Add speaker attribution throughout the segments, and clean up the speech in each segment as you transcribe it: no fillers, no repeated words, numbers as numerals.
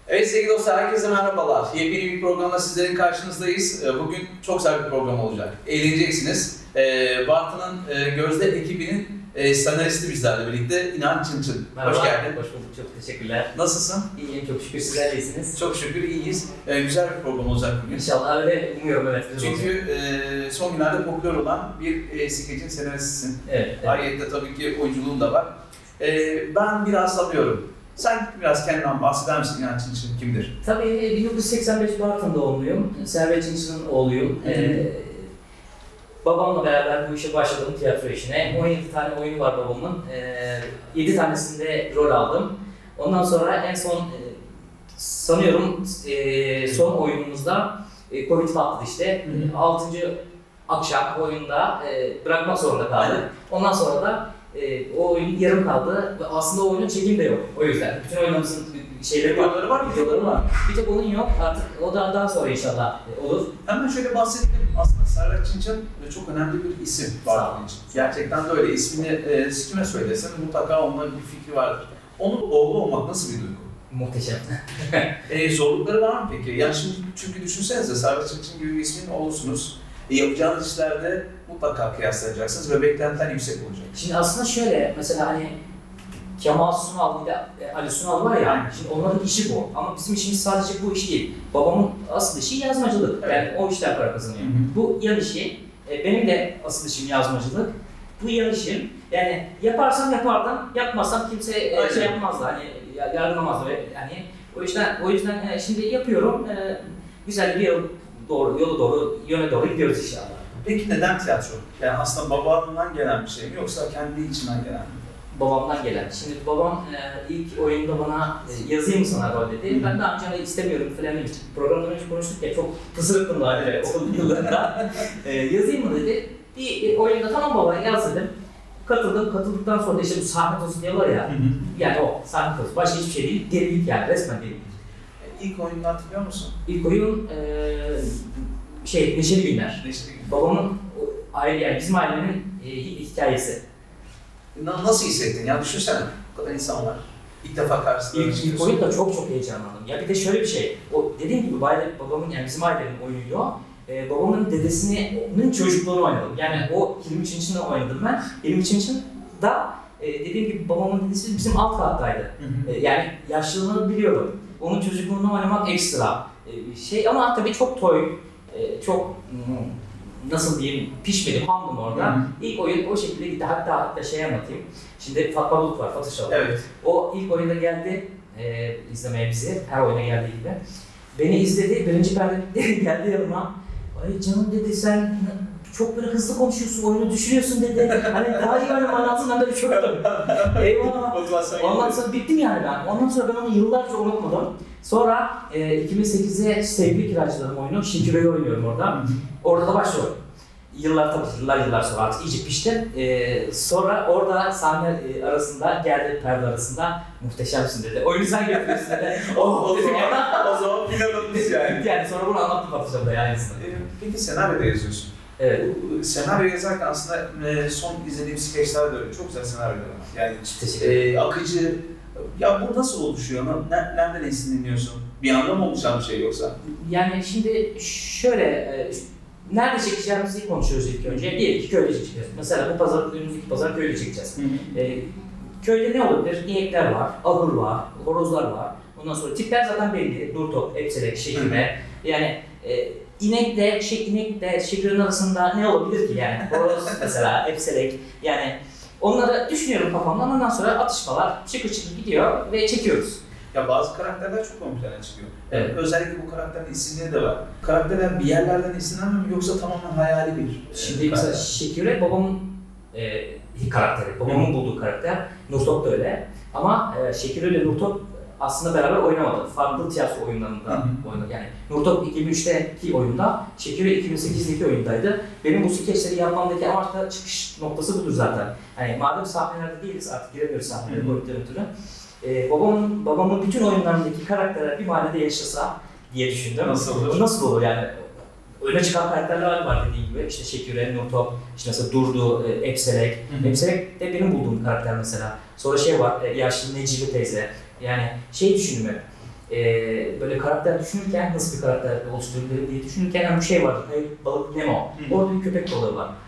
Speaker 1: Evet sevgili dostlar, herkese merhabalar. Yepyeni bir programla sizlerin karşınızdayız. Bugün çok güzel bir program olacak. Eğleneceksiniz. Bartın'ın Gözde ekibinin senaristi bizlerle birlikte İnan Çınçın.
Speaker 2: Merhaba.
Speaker 1: Hoş geldin.
Speaker 2: Hoş bulduk, çok teşekkürler.
Speaker 1: Nasılsın?
Speaker 2: İyiyim, çok şükür sizler de iyisiniz.
Speaker 1: Çok şükür iyiyiz. Güzel bir program olacak bugün.
Speaker 2: İnşallah öyle umuyorum, evet.
Speaker 1: Çünkü son günlerde popüler olan bir skecin senaristisin.
Speaker 2: Evet.
Speaker 1: Ayrıca tabii ki oyunculuğun da var. Ben biraz alıyorum. Sen biraz kendinden bahseder misin? İnan Çınçın kimdir?
Speaker 2: Tabii 1985 Bartın doğumluyum. Servet Çınçın'ın oğluyum. Babamla beraber bu işe başladım, tiyatro işine. 17 tane oyunu var babamın. 7 tanesinde rol aldım. Ondan sonra en son sanıyorum son oyunumuzda Covid patladı işte. 6. akşam oyunda bırakmak zorunda kaldık. Ondan sonra da o oyun yarım kaldı ve aslında o oyunun çekimi de yok. O yüzden bütün oyunumuzun
Speaker 1: Videoları var mı?
Speaker 2: Videoları var. Bir tek onun yok. Artık o da daha sonra inşallah olur.
Speaker 1: Hemen şöyle bahsedelim. Aslında Servet Çınçın çok önemli bir isim Bartın için. Gerçekten de öyle. İsmini kime söylesen mutlaka onların bir fikri vardır. Onun oğlu olmak nasıl bir duygu?
Speaker 2: Muhteşem.
Speaker 1: Zorlukları var mı peki? Yani şimdi çünkü düşünsenize Servet Çınçın gibi bir ismin oğlusunuz. Yapacağınız işlerde mutlaka kıyaslayacaksınız ve beklentiler yüksek olacak.
Speaker 2: Şimdi aslında şöyle, mesela hani Kemal Sunal bir de Ali Sunal var ya, şimdi onların işi bu. Ama bizim işimiz sadece bu iş değil. Babamın asıl işi yazmacılık.
Speaker 1: Evet.
Speaker 2: Yani o işler para kazanıyor. Bu yan işi. Benim de asıl işim yazmacılık. Bu yan işim. Yani yaparsam yapardım, yapmazsam kimse şey yapmazdı. Hani yargılamazdı. Yani o yüzden şimdi yapıyorum. Güzel bir yolu doğru, yöne doğru gidiyoruz inşallah.
Speaker 1: Peki neden tiyatro? Yani aslında babandan gelen bir şey mi yoksa kendi içinden gelen mi?
Speaker 2: Babamdan gelen. Şimdi babam ilk oyunda bana yazayım mı sana rol dedi. Ben daha önce istemiyorum falan demiştim. Programdan önce konuştuk ya, çok pısırıktım daha okul yıllarında. Yazayım mı dedi. Bir oyunda tamam baba yaz dedim. Katıldım. Katıldıktan sonra da işte bu sahne tozu diyorlar ya. Yani o sahne tozu. Başka hiçbir şey değil. Delilik yani, resmen delilik.
Speaker 1: İlk oyunu hatırlıyor musun?
Speaker 2: İlk oyun Neşeli Günler.
Speaker 1: Neşeli Günler.
Speaker 2: Babamın aile, yani bizim ailenin hikayesi.
Speaker 1: Nasıl hissettin ya? Düşünsene. Bu kadar insan var. İlk defa karşısında.
Speaker 2: İlk oyun da çok heyecanlandım. Ya bir de şöyle bir şey. O dediğim gibi babamın, yani bizim ailenin oyunuydu. Babamın dedesinin çocukluğunu oynadım. Yani o Hilmi Çınçın'ı oynadım ben. Hilmi Çınçın da dediğim gibi babamın dedesi bizim alt kattaydı. Yani yaşlılığını biliyorum. Onun çocukluğunu oynamak ekstra ama tabii çok çok nasıl diyeyim, pişmedim, hamdım orada. İlk oyun o şekilde gitti. Hatta anlatayım. Şimdi Fatma Bulut var, Fatih Şalı.
Speaker 1: Evet.
Speaker 2: O ilk oyunda geldi izlemeye bizi, her oyuna geldiği gibi. Beni izledi, birinci perde geldi yanıma. Ay canım dedi, sen çok böyle hızlı konuşuyorsun, oyunu düşürüyorsun dedi. Hani daha iyi oynaman lazım, ben de bir çöktüm. Eyvallah. Ondan sonra bittim yani ben. Ondan sonra ben onu yıllarca unutmadım. Sonra 2008'de Sevgili Kiracılarım oyunu, Şekiro'yu oynuyorum orada. Orada da başlıyorum. Yıllar sonra artık iyice piştim. Sonra orada sahne arasında, geldi perde arasında, muhteşemsin dedi. Oyunu sen götürüyorsun dedi.
Speaker 1: O zaman planımız yani.
Speaker 2: Yani sonra bunu anlattım Fatih'e de aynısını.
Speaker 1: Peki senaryo da yazıyorsun.
Speaker 2: Evet.
Speaker 1: Senaryo yazarken aslında son izlediğim skeçler de öyle. Çok güzel senaryolar var. Yani akıcı. Ya bu nasıl oluşuyor? Nereden esinleniyorsun? Bir anda mı oluşan bir şey yoksa?
Speaker 2: Yani şimdi şöyle, nerede çekeceğimizi konuşuyoruz ilk önce. Diyelim ki köyde çekeceğiz. Mesela önümüzdeki pazar köyde çekeceğiz. Köyde ne olabilir? İnekler var, ahır var, horozlar var. Ondan sonra tipler zaten belli. Durtop, epselek, şekime. Yani inekle şekirin arasında ne olabilir ki yani? Horoz mesela, epselek. Yani onları düşünüyorum kafamdan, ondan sonra atışmalar çıkır gidiyor ve çekiyoruz.
Speaker 1: Ya bazı karakterler çok ön plana çıkıyor.
Speaker 2: Evet.
Speaker 1: Özellikle bu karakterin isimleri de var. Karakterler bir yerlerden esinlenmiyor mu yoksa tamamen hayali bir
Speaker 2: Şimdi mesela Şekire babamın karakteri, babamın bulduğu karakter. Nurtop da öyle. Ama Şekire ile Nurtop aslında beraber oynamadı. Farklı tiyatro oyunlarında oynadı. Yani Nurtop 2003'teki oyunda, Şekire 2008'deki oyundaydı. Benim bu skeçleri yapmamdaki amaç da çıkış noktası budur zaten. Yani madem sahnelerde değiliz, artık giremiyoruz sahnelere boyutlarına ötürü. Babamın bütün oyunlarındaki karakterler bir mahallede yaşasa diye düşündüm.
Speaker 1: Nasıl olur?
Speaker 2: Nasıl olur yani? Öne çıkan karakterler var dediğim gibi. İşte Şekire, Nurtop, işte mesela Durdu, Epselek. Epselek de benim bulduğum karakter mesela. Sonra var, yaşlı Necibe teyze. Yani düşündüm hep. böyle karakter düşünürken, nasıl bir karakter oluşturabilirim diye düşünürken yani bir şey var. Balık Nemo. Orada bir köpek balığı var.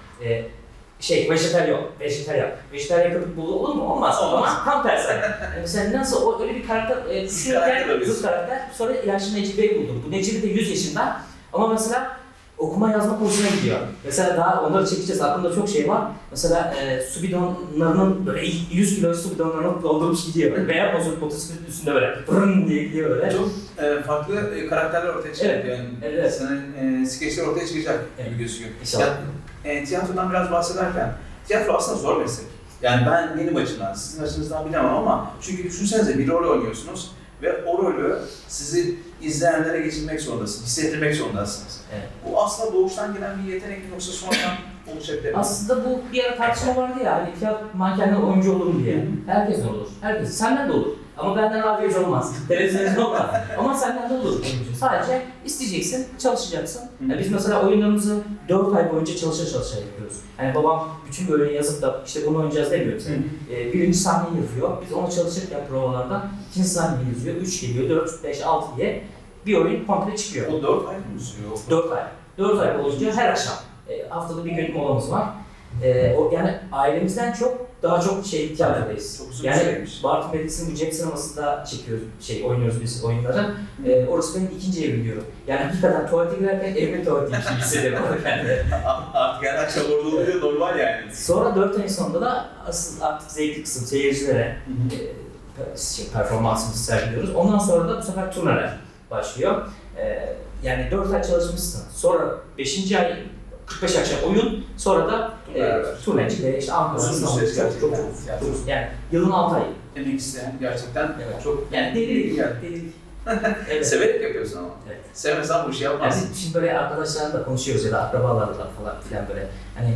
Speaker 2: Vejetaryen köpek balığı olur mu? Olmaz. Ama tam tersi. Mesela nasıl öyle bir karakter düşünürken zıt karakter. Sonra İlahi Necibe'yi buldum. Bu Necibe de 100 yaşında. Ama mesela okuma yazma kursuna gidiyor. Mesela daha onları çekeceğiz. Aklımda çok şey var. Mesela su bidonlarının böyle 100 kilo su bidonlarını doldurmuş gidiyor. Veya motosikletin üstünde böyle brrrn diye gidiyor böyle.
Speaker 1: Çok farklı karakterler ortaya çıkacak.
Speaker 2: Evet.
Speaker 1: Yani
Speaker 2: Evet.
Speaker 1: senin skeçler ortaya çıkacak gibi gözüküyor.
Speaker 2: İnşallah.
Speaker 1: Tiyatrodan biraz bahsederken, tiyatro aslında zor meslek. Yani ben benim açımdan, sizin açınızdan bilemem ama çünkü düşünsenize bir rol oynuyorsunuz ve o rolü sizi izleyenlere geçirmek zorundasınız, hissettirmek zorundasınız.
Speaker 2: Evet.
Speaker 1: Bu aslında doğuştan gelen bir yetenek mi yoksa sonradan olacak değil mi?
Speaker 2: Aslında bu bir ara tartışma vardı ya, hani tiyatro mankenler oyuncu olur mu diye. Herkes olur. Herkes. Senden de olur. Ama benden radyocu olmaz. Televizyoncu olmaz. Ama senden de olur oyuncu. Sadece isteyeceksin, çalışacaksın. Yani biz mesela oyunlarımızı 4 ay boyunca çalışa yapıyoruz. Yani babam bütün bölümü yazıp da işte bunu oynayacağız demiyor bize. Birinci sahneyi yazıyor. Biz ona çalışırken provalarda ikinci sahneyi yazıyor. 3 geliyor, 4, 5, 6 diye bir oyun komple çıkıyor.
Speaker 1: O 4 ay mı sürüyor?
Speaker 2: 4 ay. 4 ay boyunca her akşam. Haftada bir gün molamız var. Yani ailemizden daha çok tiyatrodayız.
Speaker 1: Çok uzun
Speaker 2: yani
Speaker 1: süreymiş.
Speaker 2: Bartın Belediyesi'nin bu cep sinemasında çekiyoruz, oynuyoruz biz oyunları. Orası benim ikinci evim diyorum. Yani hakikaten tuvalete girerken evimin tuvaletiymiş gibi hissediyorum kendimi.
Speaker 1: Artık her akşam orada oluyor, normal yani.
Speaker 2: Sonra 4 ayın sonunda da asıl artık zevkli kısım seyircilere performansımızı sergiliyoruz. Ondan sonra da bu sefer turneler başlıyor. Yani 4 ay çalışmışsın. Sonra 5. ay 45 akşam oyun, sonra da turneci ve işte Ankara'da çok yani yılın 6 ayı.
Speaker 1: Emek isteyen gerçekten çok
Speaker 2: yani delilik.
Speaker 1: Evet. Severek yapıyorsun ama.
Speaker 2: Evet.
Speaker 1: Sevmesen bu işi yapmazsın.
Speaker 2: Yani şimdi böyle arkadaşlarla da konuşuyoruz ya da akrabalarla falan filan böyle hani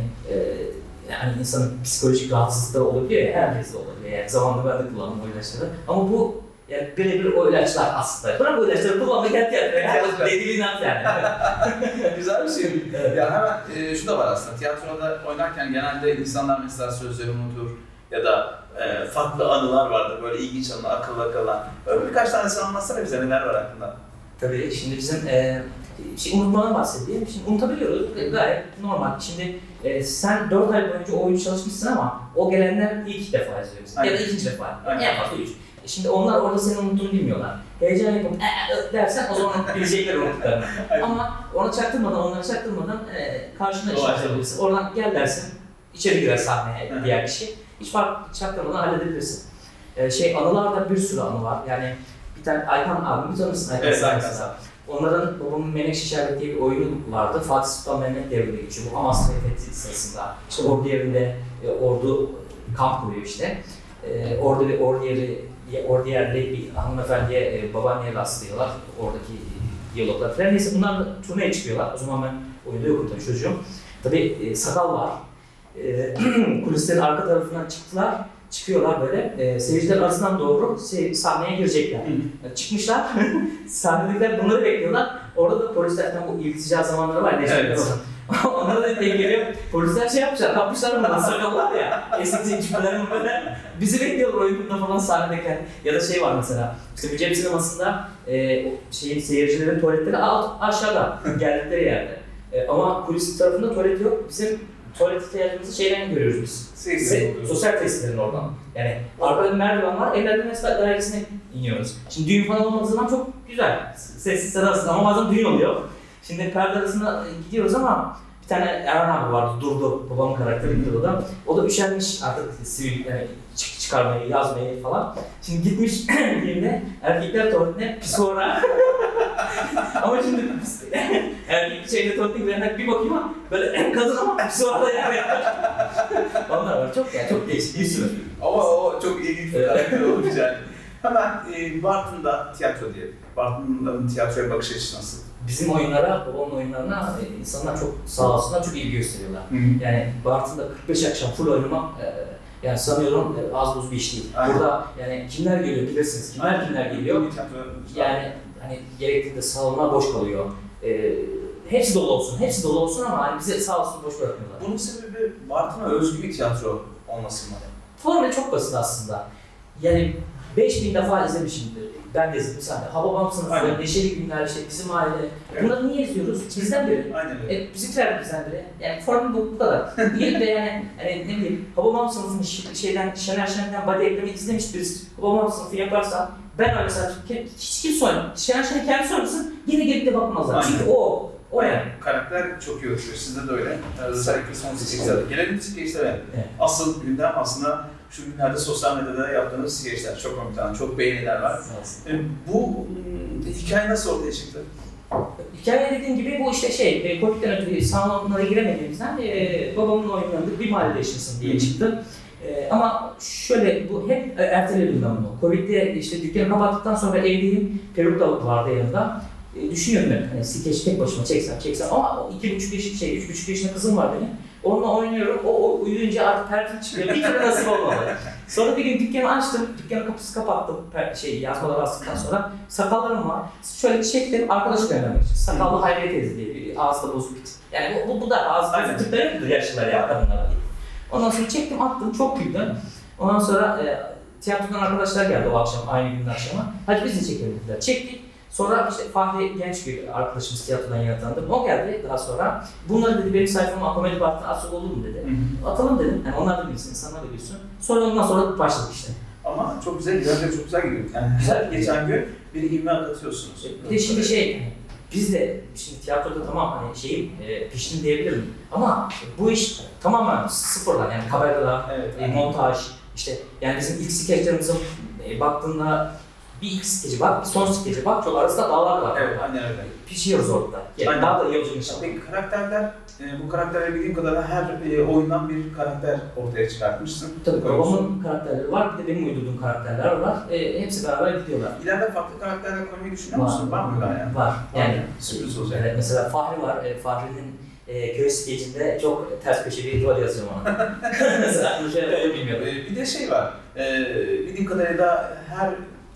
Speaker 2: yani insanın psikolojik rahatsızlıkları olabiliyor ya, herkes de olabiliyor yani zamanında ben de kullandım o ilaçları ama bu yani birebir o ilaçlar aslında. Bırak o ilaçları kullanma gel tiyatroya. Deliliğini at yani.
Speaker 1: Güzel bir şey.
Speaker 2: Evet.
Speaker 1: Ya hemen şu da var aslında. Tiyatroda oynarken genelde insanlar mesela sözleri unutur ya da farklı anılar vardır böyle ilginç anılar, akılda kalan. Böyle birkaç tanesini anlatsana bize neler var aklında.
Speaker 2: Tabii şimdi bizim unutmadan bahsedeyim. Şimdi unutabiliyoruz. Gayet normal. Şimdi sen 4 ay boyunca o oyunu çalışmışsın ama o gelenler ilk defa izliyorsun. Ya da ikinci defa. En fazla 3. Şimdi onlar orada senin unuttuğunu bilmiyorlar. Heyecan yapıp dersen o zaman bilecekler unuttuklarını. Ama onları çaktırmadan karşına iş açabilirsin. Oradan gel dersin, içeri girer sahneye diğer kişi. Hiç fark çaktırmadan halledebilirsin. Anılarda bir sürü anı var. Yani bir tane Aykan abimi tanırsın.
Speaker 1: Evet, Aykan.
Speaker 2: Onların babamın Menekşe Şerbeti diye bir oyunu vardı. Fatih Sultan Mehmet devrinde geçiyor. Bu Amasya Fethi sırasında. İşte ordu yerinde ordu kamp kuruyor işte. Orada bir ordu yerli bir hanımefendiye, babaanneye rastlıyorlar. Oradaki diyaloglar falan. Neyse bunlar da turneye çıkıyorlar. O zaman ben oyunda yokum tabii çocuğum. Tabii sakal var. Kulislerin arka tarafından çıkıyorlar böyle. Seyirciler arasından doğru sahneye girecekler. Yani çıkmışlar. Sahnedekiler bunları bekliyorlar. Orada da polislerden bu iltica zamanları var. Evet. Onlara da denk geliyor. Polisler yapmışlar, kapmışlar bundan sakallar ya. Eski zincirlerin böyle. Bizi bekliyorlar oyununda falan sahnedekiler. Ya da var mesela. İşte bir cep sinemasında seyircilerin tuvaletleri aşağıda geldikleri yerde. Ama kulis tarafında tuvalet yok. Bizim tuvalet ihtiyacımızı görüyoruz biz. Sosyal tesislerin oradan. Yani arkada bir merdiven var, evlerden mesela dairesine iniyoruz. Şimdi düğün falan olmadığı zaman çok güzel. Sessiz sedasız ama bazen düğün oluyor. Şimdi perde arasında gidiyoruz ama bir tane Erhan abi vardı, Durdu, babamın karakteri gidiyordu da. O da üşenmiş artık sivil çıkarmayı, yazmayı falan. Şimdi gitmiş birine, erkekler tuvaletine pisora. Ama şimdi erkek tuvaletine girenler bir bakayım ama böyle kadın ama pisora da yer yapmış. Onlar var, çok değişik bir sürü.
Speaker 1: Ama o çok ilginç bir karakter olmuş yani. Hemen Bartın'da tiyatro diye. Bartın'ın tiyatroya bakış açısı nasıl?
Speaker 2: Bizim babamın oyunlarına insanlar çok sağ olsunlar, çok ilgi gösteriyorlar. Yani Bartın'da 45 akşam full oynamak yani sanıyorum az buz bir iş değil. Aynen. Burada yani kimler geliyor bilirsiniz, kimler geliyor. Yani hani gerektiğinde salonlar boş kalıyor. Hepsi dolu olsun ama hani bize sağ olsun boş bırakmıyorlar.
Speaker 1: Bunun sebebi Bartın'a özgü bir tiyatro olması mı?
Speaker 2: Formül çok basit aslında. Yani 5000 defa izlemişimdir. Ben de izledim sen de. Hababam sınıfı, Neşeli Günler, işte bizim aile.
Speaker 1: Evet.
Speaker 2: Bunları niye izliyoruz? Bizden biri.
Speaker 1: Aynen öyle.
Speaker 2: Bizimkiler de bizden biri. Yani formül bu kadar. Diyelim de yani hani ne bileyim Hababam sınıfını Şener Şen'den Badi Ekrem'i izlemiş birisi. Hababam sınıfı yaparsa ben öyle mesela hiç kimse oynamıyor. Şener Şen'i kendisi oynasın yine gelip de bakmazlar.
Speaker 1: Aynen.
Speaker 2: Çünkü o yani.
Speaker 1: Karakter çok iyi oturuyor. Sizde de öyle. Özellikle son skeçlerde. Gelelim skeçlere.
Speaker 2: Evet.
Speaker 1: Asıl gündem aslında şu günlerde sosyal medyada yaptığınız skeçler. Çok komik, çok beğeniler var. Bu hikaye nasıl ortaya çıktı?
Speaker 2: Hikaye dediğim gibi bu işte Covid'den ötürü salonlara giremediğimizden babamın oyunlarında bir mahallede yaşasın diye çıktı. Ama şöyle bu hep erteledim ben bunu. Covid'de işte dükkanı kapattıktan sonra evdeyim. Peruk da vardı yanımda. Düşünüyorum ben hani skeç tek başıma çeksem ama 3,5 yaşında kızım var benim. Onunla oynuyorum. O uyuyunca artık pertim çıkıyor. Bir kere nasip olmadı. Sonra bir gün dükkanı açtım. Dükkanın kapısı kapattım. Yazmalar astıktan sonra. Sakallarım var. Şöyle çektim. Arkadaşı göndermek için. Sakallı Hayriye teyze diye bir ağızda bozuk bit. Yani bu da ağızda bozuk bitler yoktur yaşlılar ya kadınlara değil. Ondan sonra çektim attım. Çok güldüm. Ondan sonra tiyatrodan arkadaşlar geldi o akşam. Aynı günün akşama. Hadi biz de çekelim dediler. Çektik. Sonra işte Fahri Gençgül arkadaşımız tiyatrodan yine tanıdım. O geldi daha sonra. Bunları dedi benim sayfama Komedi Park'ta atsak olur mu dedi. Atalım dedim. Yani onlar da bilsin, insanlar da bilsin. Sonra ondan sonra başladık işte.
Speaker 1: Ama çok güzel gidiyor, çok güzel gidiyor. Yani güzel geçen gün bir ivme atıyorsunuz.
Speaker 2: Bir de şimdi biz de şimdi tiyatroda tamam hani piştim diyebilirim. Ama bu iş tamamen sıfırdan yani kameralar, montaj, işte yani bizim ilk skeçlerimizin baktığında bir ilk skeci bak, bir son skeci bak, çok arasında dağlar var.
Speaker 1: Evet, aynen öyle.
Speaker 2: Pişiyoruz orada. Yani daha da iyi olacak inşallah.
Speaker 1: Peki karakterler, bu karakterleri bildiğim kadarıyla her oyundan bir karakter ortaya çıkartmışsın.
Speaker 2: Tabii babamın karakterleri var, bir de benim uydurduğum karakterler var. Hepsi beraber gidiyorlar.
Speaker 1: İleride farklı karakterler koymayı düşünüyor musun? Var mı yani?
Speaker 2: Var. Yani
Speaker 1: sürpriz olacak.
Speaker 2: Evet, mesela Fahri var. Fahri'nin köy skecinde çok ters köşe bir rol yazıyorum ona. Mesela bunu şöyle bilmiyorum.
Speaker 1: Bir de şey var, bildiğim kadarıyla her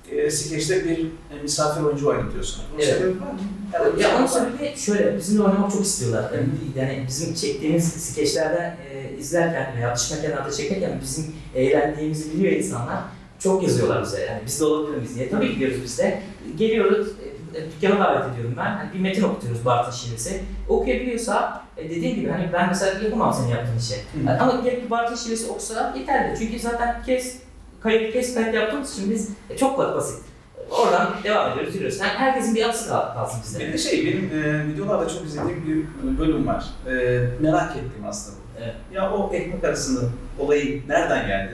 Speaker 1: skeçte bir misafir oyuncu oynatıyorsun. Bunun sebebi var mı?
Speaker 2: Ya onun sebebi şöyle, bizimle oynamak çok istiyorlar. Yani bizim çektiğimiz skeçlerden izlerken veya dış mekanlarda çekerken bizim eğlendiğimizi biliyor insanlar. Çok yazıyorlar bize, yani biz de olabilir miyiz diye. Tabii gidiyoruz biz de. Geliyoruz, dükkana davet ediyorum ben. Yani bir metin okutuyoruz Bartın şivesi. Okuyabiliyorsa, dediğim gibi hani ben mesela yapamam senin yaptığın işi. Yani ama gelip bir Bartın şivesi okusa yeterli. Çünkü zaten kayıt yaptığımız için biz çok basit. Oradan devam ediyoruz, yürüyoruz. Yani herkesin bir anısı kalsın bizde.
Speaker 1: Bir de benim videolarda çok izlediğim bir bölüm var. Merak ettim aslında.
Speaker 2: Evet.
Speaker 1: Ya o ekmek arasının olayı nereden geldi?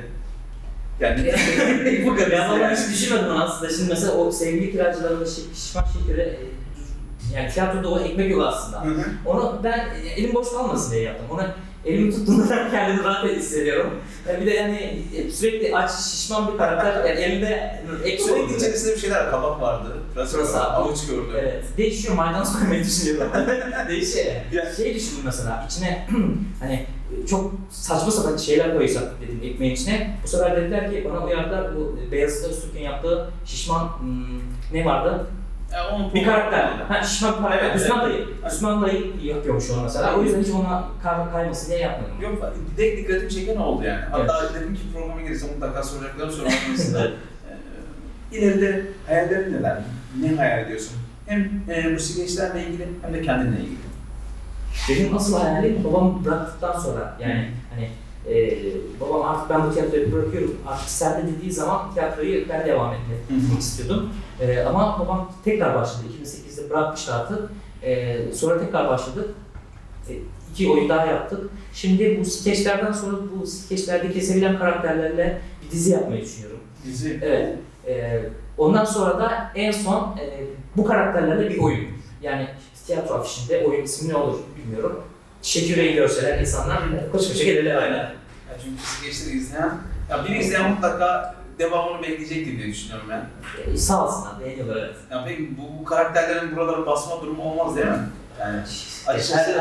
Speaker 1: Yani
Speaker 2: bu kadar. Ben vallahi hiç düşünmedim aslında. Şimdi mesela o sevgili kiracılarında şişman şekeri yani tiyatroda o ekmek yok aslında. Onu ben elim boş kalmasın diye yaptım. Onu elimi tuttuğumda kendimi rahat hissediyorum. Bir de yani sürekli aç, şişman bir karakter, yani elimde
Speaker 1: sürekli içerisinde bir şeyler, kabak vardı, avuç gördüm.
Speaker 2: Evet, değişiyor, maydanoz koymayı düşünüyorum. Değişiyor yani. Düşündüm mesela, içine hani çok saçma sapan şeyler koysak dedim ekmeğin içine. Bu sefer dediler ki, bana uyardılar, bu Beyazıt'ta Öztürk'ün yaptığı şişman ne vardı? Bir karakter. Şişman bir karakter. Evet, Osman dayı yapıyormuş onu mesela. O yüzden hiç ona kaymasın diye yapmadım.
Speaker 1: Yok, dikkatimi çeken oldu yani. Hatta dedim ki programa gelirse mutlaka soracaklarım sormasında. İleride hayallerin neler? Ne hayal ediyorsun? Hem bu skeçlerle ilgili hem de kendinle ilgili.
Speaker 2: Benim asıl hayalim babam bıraktıktan sonra yani hani babam artık ben bu tiyatroyu bırakıyorum, artık sen de dediği zaman tiyatroyu ben devam etmek istiyordum. Ama babam tekrar başladı, 2008'de bırakmıştı artık. Sonra tekrar başladık. 2 oyun daha yaptık. Şimdi bu skeçlerden sonra bu skeçlerdeki sevilen karakterlerle bir dizi yapmayı düşünüyorum.
Speaker 1: Dizi?
Speaker 2: Evet. Ondan sonra da en son bu karakterlerle bir oyun. Yani tiyatro afişinde oyun ismi ne olur bilmiyorum. Şeküreyi görseler insanlar koşa koşa gelirler aynen.
Speaker 1: Çünkü skeçleri izleyen, biri izleyen mutlaka devamını bekleyecektir diye düşünüyorum ben.
Speaker 2: Sağ olsunlar, beğeniyorlar evet.
Speaker 1: Peki bu karakterlerin buralara basma durumu olmaz değil mi? Yani açıkçası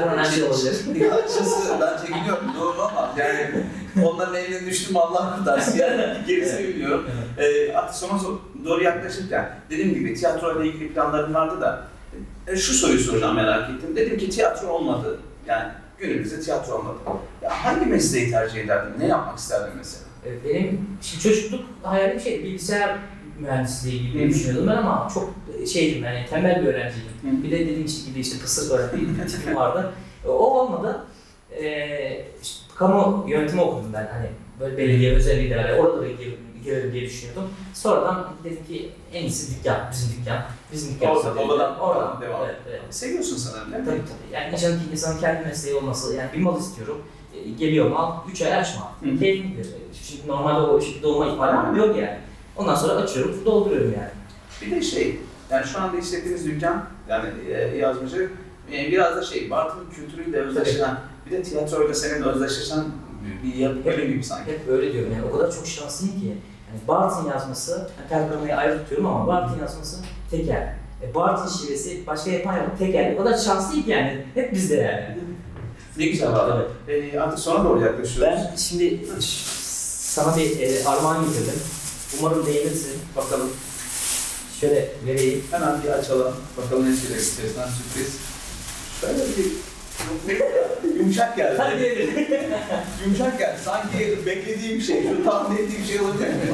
Speaker 1: ben çekiniyorum doğru ama yani onların eline düştüm Allah kurtarsın yani gerisini biliyorum. Artık sona doğru yaklaşırken dediğim gibi tiyatro ile ilgili planlarım vardı da şu soruyu soracağım merak ettim. Dedim ki tiyatro olmadı yani günümüzde tiyatro olmadı. Ya hangi mesleği tercih ederdin? Ne yapmak isterdin mesela?
Speaker 2: Benim şimdi çocukluk hayalim bilgisayar mühendisliği gibi düşünüyordum ben ama çok şeydim yani tembel bir öğrenciydim. Bir de dediğim gibi işte kısır öğrenci bir tipim vardı. O olmadı. İşte, kamu yönetimi okudum ben hani böyle belediye özel idareye orada da girerim diye düşünüyordum. Sonradan dedim ki en iyisi dükkan, bizim dükkan.
Speaker 1: Oradan devam.
Speaker 2: Evet.
Speaker 1: Seviyorsun sanırım değil mi?
Speaker 2: Tabii. Yani insanın kendi mesleği olması, yani bir mal istiyorum. Geliyor mal, 3 ay açma. Keyiflidir. Şimdi normalde o şekilde olma ihtimali yok yani. Ondan sonra açıyorum, dolduruyorum yani.
Speaker 1: Bir de yani şu anda işlettiğiniz dükkan, yani yazmacı, biraz da Bartın kültürüyle özdeşleşen, bir de tiyatroyla senin özdeşleşen bir yapı gibi sanki.
Speaker 2: Hep öyle diyorum yani, o kadar çok şanslıyım ki. Yani Bartın yazması, Pergama'yı ayrı tutuyorum ama Bartın yazması teker. Bartın şivesi, başka yapan yok, teker. O kadar şanslıyım ki yani, hep bizde yani.
Speaker 1: Ne güzel valla. Artık sona doğru yaklaşıyoruz.
Speaker 2: Ben şimdi sana bir armağan getirdim. Umarım beğenirsin.
Speaker 1: Bakalım.
Speaker 2: Şöyle vereyim.
Speaker 1: Hemen bir açalım. Bakalım ne çıkacak içerisinden sürpriz. Şöyle bir yumuşak geldi.
Speaker 2: Hadi
Speaker 1: Yumuşak geldi. Sanki beklediğim şu tahmin ettiğim şey olabilir mi?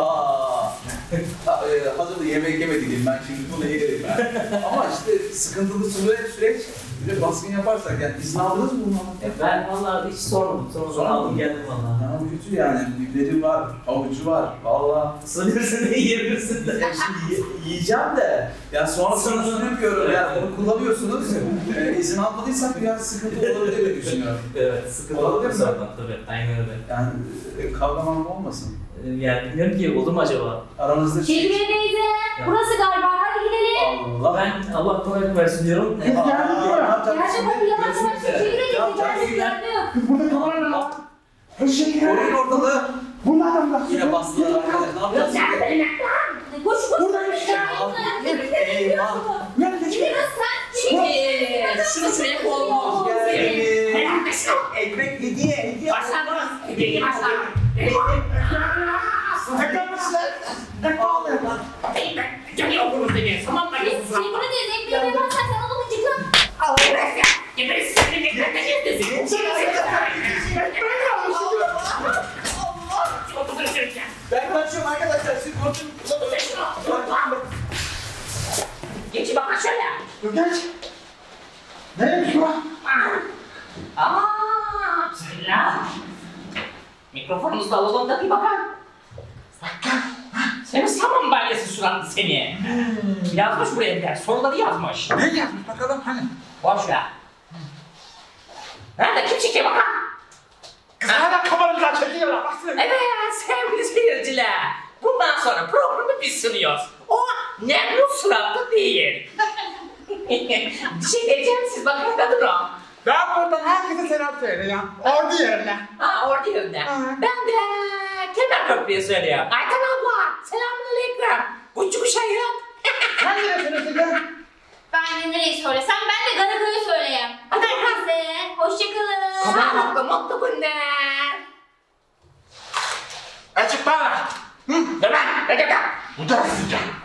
Speaker 1: Hazır da yemek yemedik ben şimdi bunu yerim ben. Ama işte sıkıntılı süreç. Bir de baskın yaparsak yani izin aldınız mı bundan?
Speaker 2: Ben vallahi hiç sormadım. Sonra aldım geldim vallahi.
Speaker 1: Ya kötü yani. Biberi var, havucu var. Vallahi.
Speaker 2: Isırırsın da yiyebilirsin de.
Speaker 1: Şimdi yiyeceğim de. Yani sonrasını sürüyorum yani onu kullanıyorsunuz. İzin almadıysak biraz sıkıntı olabilir diye düşünüyorum.
Speaker 2: Evet, sıkıntı olabilir zaten tabii. Aynen öyle.
Speaker 1: Yani kavgaman olmasın.
Speaker 2: Yani bilmiyorum ki olur mu acaba?
Speaker 1: Aranızda
Speaker 3: Şekriye teyze, burası galiba. Hadi gidelim.
Speaker 2: Ben Allah kolaylık versin diyorum.
Speaker 3: Gerçek o bir yalan var. Şekriye teyze gelsin gördüm.
Speaker 4: Burada kamera ne var?
Speaker 1: Koruyun ortalığı.
Speaker 4: Bunlar adamlar.
Speaker 1: Yine bastılar arkadaşlar. Ne yapacağız şimdi?
Speaker 3: Koş.
Speaker 4: Burada bir şey.
Speaker 1: Eyvah.
Speaker 4: Nerede geçiyor?
Speaker 3: Şunu şuraya koyalım.
Speaker 1: Ekmek hediye.
Speaker 4: Tekrar mısınlar? Tekrar mı?
Speaker 3: Şekriye teyze ekmeği vermezsen sen onu mıcıkla.
Speaker 1: Ben kaçıyorum arkadaşlar. Siz korkun.
Speaker 3: Geçin bakın şöyle.
Speaker 4: Dur geç. Neymiş bu?
Speaker 3: Bismillah. Mikrofonunuzu da alalım da bir bakalım. Senin saman balyası sulandı seni. Yazmış buraya bir yer, soruları yazmış.
Speaker 4: Ne yazmış bakalım hani?
Speaker 3: Boş ver. Nerede, kim çekiyor bakalım?
Speaker 4: Kız hala kameramızdan çekiyorlar baksana.
Speaker 3: Evet sevgili seyirciler. Bundan sonra programı biz sunuyoruz. O Nemrut suratlı değil. Bir şey diyeceğim, siz bakın kadın o.
Speaker 4: Ben buradan herkese selam söyleyeceğim. Ordu yerine.
Speaker 3: Orada yerinde.
Speaker 4: Hı.
Speaker 3: Ben de Kemerköprü'ye söylüyorum. Ayten abla, selamünaleyküm. Küçük şehir.
Speaker 4: Sen neresiniz ya?
Speaker 5: Ben de nereyi söylesem ben de Karaköy'ü söyleyeyim.
Speaker 3: Hadi.
Speaker 5: Herkese hoşçakalın.
Speaker 3: Sağlıklı mutlu günler.
Speaker 4: Açık bana.
Speaker 3: Dur lan, ne kadar?
Speaker 4: Bu da sıcak.